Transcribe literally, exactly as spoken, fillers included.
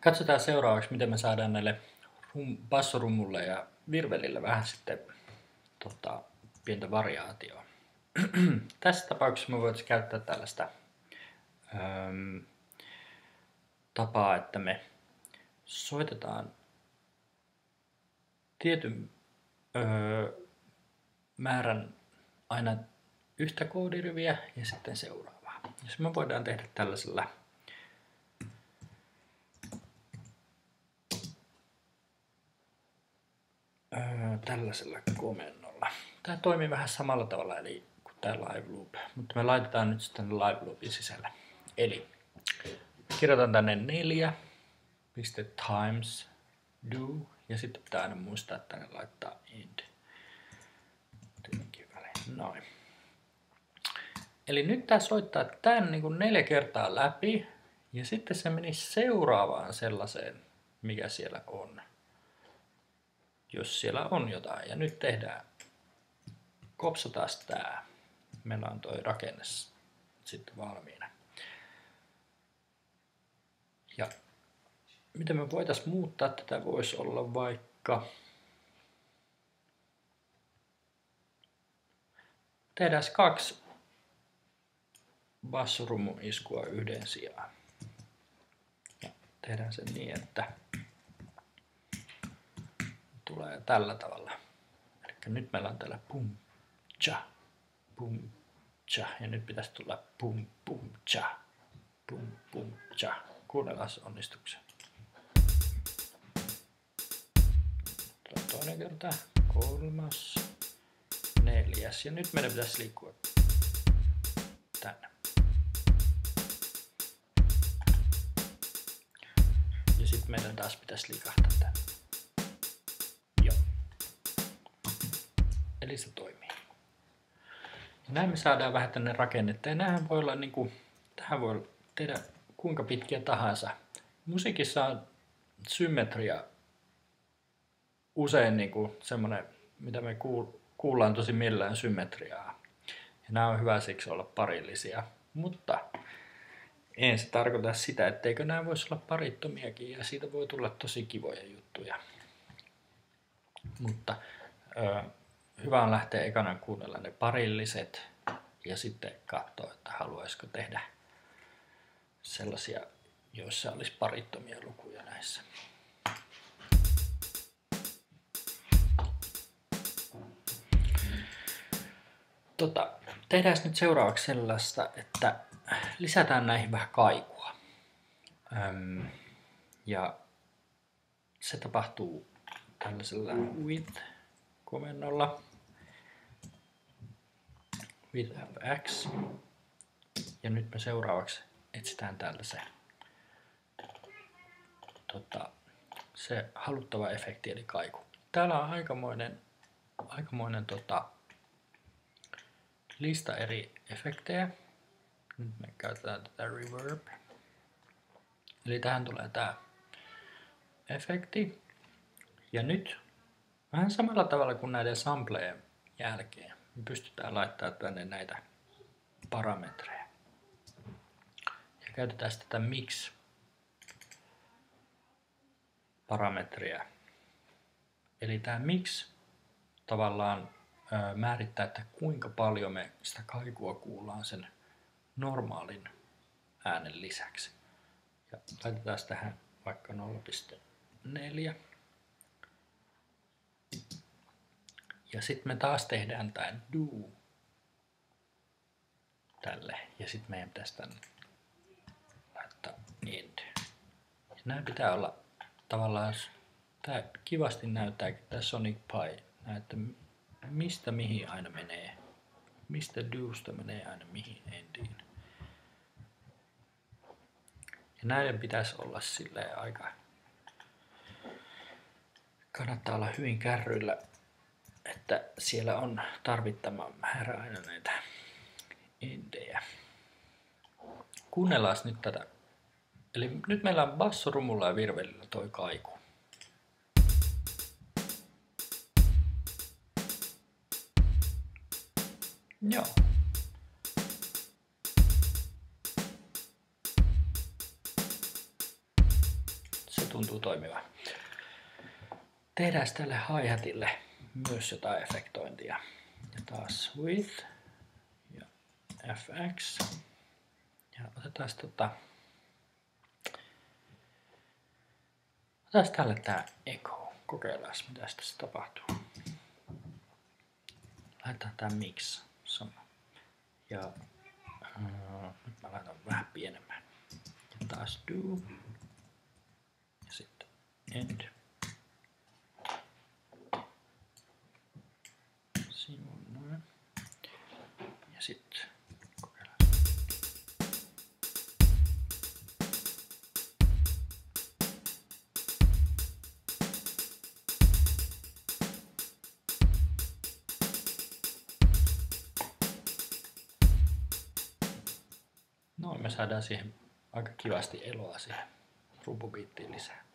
Katsotaan seuraavaksi, miten me saadaan näille rum, bassorummulle ja virvelille vähän sitten tota, pientä variaatioa. Tässä tapauksessa me voitaisiin käyttää tällaista ähm, tapaa, että me soitetaan tietyn öö, määrän aina yhtä koodiriviä ja sitten seuraavaa. Jos me voidaan tehdä tällaisella öö, tällaisella komennolla. Tämä toimii vähän samalla tavalla eli kuin tämä live loop, mutta me laitetaan nyt sitten live loopin sisällä. Eli kirjoitan tänne neljä piste times do ja sitten pitää aina muistaa, että tänne laittaa end. Noin. Eli nyt tää soittaa tämän niin kuin neljä kertaa läpi ja sitten se meni seuraavaan sellaiseen, mikä siellä on. Jos siellä on jotain. Ja nyt tehdään, kopsataan tää. Meillä on toi rakenne sitten valmiina. Ja miten me voitaisiin muuttaa tätä, voisi olla vaikka tehdään kaksi bassorummun iskua yhden sijaan. Ja tehdään se niin, että tulee tällä tavalla. Eli nyt meillä on täällä pum cha, pum cha ja nyt pitäisi tulla pum pum cha, pum pum cha. Kuunnellaan onnistuksen. Toinen kerta, kolmas, neljäs ja nyt meidän pitäisi liikkua tänne. Ja sitten meidän taas pitäisi liikahtaa tänne. Joo. Eli se toimii. Ja näin me saadaan vähän tänne rakennetta. Ja näähän voi olla niinku, tähän voi tehdä kuinka pitkiä tahansa. Musiikissa on symmetria usein niinku semmoinen, mitä me kuullaan tosi mielellään symmetriaa. Ja nämä on hyvä siksi olla parillisia. Mutta en se tarkoita sitä, etteikö nämä voisi olla parittomiakin ja siitä voi tulla tosi kivoja juttuja. Mutta ö, hyvä on lähteä ekana kuunnella ne parilliset ja sitten katsoa, että haluaisiko tehdä sellaisia, joissa olisi parittomia lukuja näissä. Tota, tehdään nyt seuraavaksi sellaista, että lisätään näihin vähän kaikua. Öm, ja se tapahtuu tällaisella with-komennolla. With fx. Ja nyt me seuraavaksi etsitään täältä se, tota, se haluttava efekti eli kaiku. Täällä on aikamoinen, aikamoinen tota, lista eri efektejä. Nyt me käytetään tätä reverb. Eli tähän tulee tämä efekti. Ja nyt vähän samalla tavalla kuin näiden sampleen jälkeen me pystytään laittamaan tänne näitä parametreja. Ja käytetään tätä mix parametria. Eli tämä mix tavallaan määrittää, että kuinka paljon me sitä kaikua kuullaan sen normaalin äänen lisäksi. Ja laitetaan tähän vaikka nolla pilkku neljä. Ja sitten me taas tehdään tämä do tälle. Ja sitten meidän pitäisi tänne laittaa end. Ja nämä pitää olla tavallaan, tämä kivasti näyttääkin tämä Sonic Pi, näette mistä mihin aina menee. Mistä dosta menee aina mihin endiin. Ja näiden pitäisi olla silleen aika, kannattaa olla hyvin kärryillä, että siellä on tarvittava määrä aina näitä endejä. Kuunnellaan nyt tätä. Eli nyt meillä on bassorumulla ja virvelillä toi kaiku. Joo. tuntuu toimiva. Tehdään tälle hi-hatille myös jotain efektointia. Ja taas width ja F X. Ja otetaan tota... Otetaan tälle tää echo. Kokeillaan mitä tässä tapahtuu. Laitetaan tää mix sama. Ja uh, nyt mä laitan vähän pienemmän. Ja taas do. Ja sitten end. Siinä on noin. Ja sitten kokeillaan. Noin me saadaan siihen aika kivasti eloa siihen rumpubiittiin lisää.